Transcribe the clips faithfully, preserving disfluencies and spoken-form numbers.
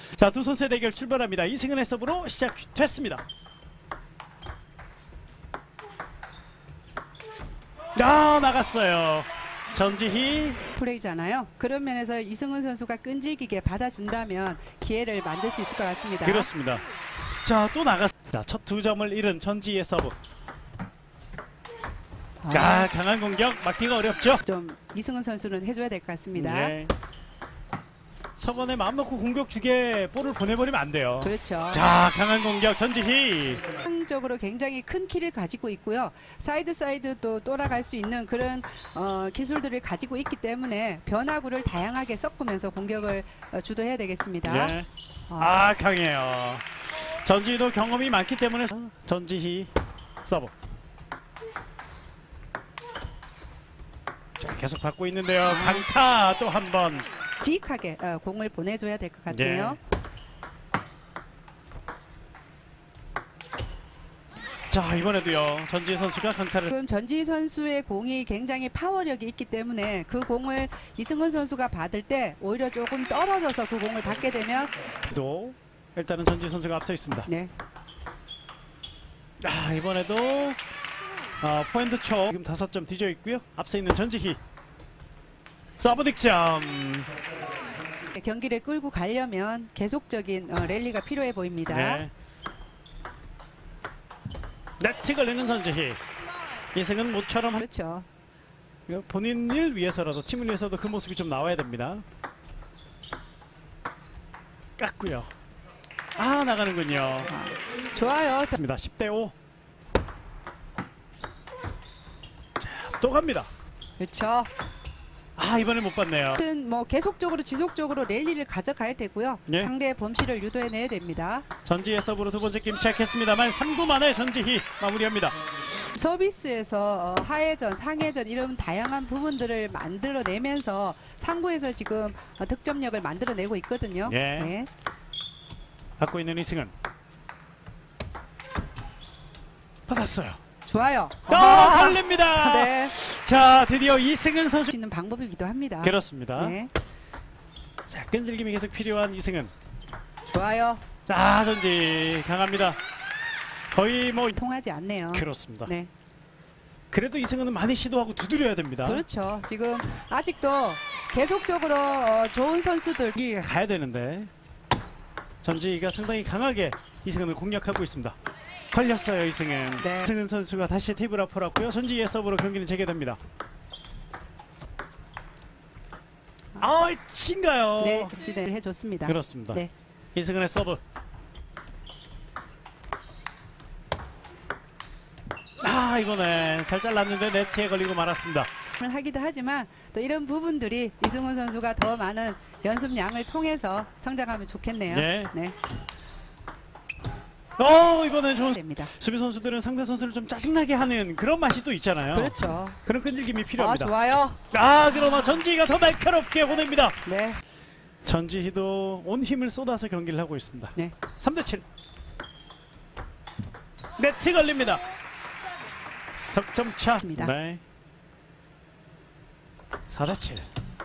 자, 두 선수의 대결 출발합니다. 이승은의 서브로 시작됐습니다. 아, 나갔어요. 전지희 플레이잖아요. 그런 면에서 이승은 선수가 끈질기게 받아준다면 기회를 만들 수 있을 것 같습니다. 그렇습니다. 자, 또 나갔. 자, 첫 두 점을 잃은 전지희의 서브. 아, 아, 강한 공격 막기가 어렵죠. 좀 이승은 선수는 해줘야 될 것 같습니다. 네. 저번에 마음 놓고 공격 주게 볼을 보내버리면 안 돼요. 그렇죠. 자, 강한 공격 전지희. 상적으로 굉장히 큰 키를 가지고 있고요. 사이드 사이드도 돌아갈 수 있는 그런 어, 기술들을 가지고 있기 때문에 변화구를 다양하게 섞으면서 공격을 어, 주도해야 되겠습니다. 네. 어. 아, 강해요. 전지희도 경험이 많기 때문에 전지희 서브. 자, 계속 받고 있는데요. 강타 또 한 번. 지익하게 어, 공을 보내줘야 될 것 같네요. 네. 자, 이번에도요. 전지희 선수가 강타를. 지금 전지희 선수의 공이 굉장히 파워력이 있기 때문에 그 공을 이승은 선수가 받을 때 오히려 조금 떨어져서 그 공을 받게 되면 또 일단은 전지희 선수가 앞서 있습니다. 네. 아, 이번에도 어, 포인트 초 지금 다섯 점 뒤져 있고요. 앞서 있는 전지희 서브 득점. 경기를 끌고 가려면 계속적인 어, 랠리가 필요해 보입니다. 네. 네트 걸리는 전지희. 이승은 모처럼 그렇죠. 본인 일 위해서라도 팀을 위해서도 그 모습이 좀 나와야 됩니다. 깎고요. 아, 나가는군요. 아, 좋아요. 저... 입니다. 십 대 오. 자, 또 갑니다. 그렇죠. 아, 이번에 못 봤네요. 하여튼 뭐 계속적으로 지속적으로 랠리를 가져가야 되고요. 네. 상대의 범실을 유도해내야 됩니다. 전지희의 서브로 두 번째 게임 시작했습니다만 삼 구 만에 전지희 마무리합니다. 서비스에서 어, 하회전, 상회전 이런 다양한 부분들을 만들어내면서 상부에서 지금 어, 득점력을 만들어내고 있거든요. 예. 네. 받고 있는 이승은 받았어요. 좋아요. 아, 걸립니다. 네. 자, 드디어 이승은 선수. 수 있는 방법이기도 합니다. 그렇습니다. 네. 자, 끈질김이 계속 필요한 이승은. 좋아요. 자, 전지 강합니다. 거의 뭐 통하지 않네요. 그렇습니다. 네. 그래도 이승은은 많이 시도하고 두드려야 됩니다. 그렇죠. 지금 아직도 계속적으로 어, 좋은 선수들 여기가 가야 되는데 전지희가 상당히 강하게 이승은을 공략하고 있습니다. 걸렸어요, 이승은. 네. 이승은 선수가 다시 테이블 앞으로 왔고요. 전지희의 서브로 경기는 재개됩니다. 아, 친가요? 네, 진행을 해줬습니다. 그렇습니다. 네. 이승은의 서브. 아, 이거는 잘 잘랐는데 네트에 걸리고 말았습니다. 하기도 하지만 또 이런 부분들이 이승훈 선수가 더 많은 연습량을 통해서 성장하면 좋겠네요. 네. 네. 어, 이번엔 좋은 됩니다. 수비 선수들은 상대 선수를 좀 짜증나게 하는 그런 맛이 또 있잖아요. 그렇죠. 그런 끈질김이 아, 필요합니다. 좋아요. 아, 그러나 전지희가 더 날카롭게 보냅니다. 네. 전지희도 온 힘을 쏟아서 경기를 하고 있습니다. 네. 삼 대 칠. 네트 걸립니다. 석점 차. 맞습니다. 네. 사 대 칠.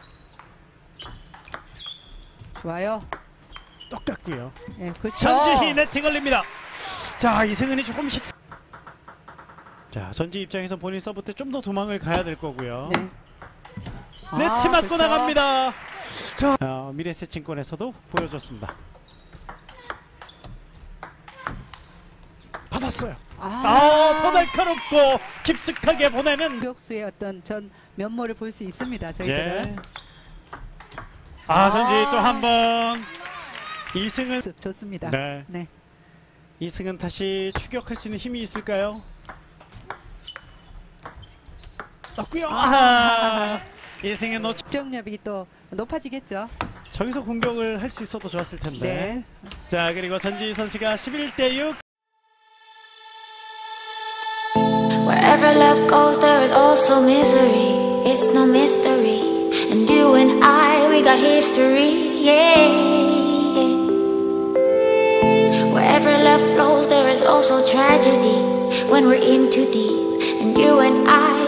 좋아요. 똑같고요. 네, 그렇죠. 전지희 네트 걸립니다. 자, 이승은이 조금씩. 자, 전지 입장에서 본인 서브 때 좀 더 도망을 가야 될 거고요. 네. 네트 아, 맞고 그렇죠. 나갑니다. 자, 어, 미래세증권에서도 보여줬습니다. 받았어요. 아, 아, 더 날카롭고 깊숙하게 보내는. 공격수의 어떤 전 면모를 볼 수 있습니다. 저희들은. 예. 아, 전지 또 한 번. 이승은. 좋습니다. 네. 네. 이승은 다시 추격할 수 있는 힘이 있을까요? 없고요. 아, 이승은 놓치. 득점력이 또 높아지겠죠. 저기서 공격을 할 수 있어도 좋았을 텐데. 네. 자, 그리고 전지희 선수가 십일 대 육. Wherever love goes, there is also misery. It's no mystery. And you and I, we got history. Yeah. Wherever love flows, there is also tragedy. When we're in too deep, and you and I.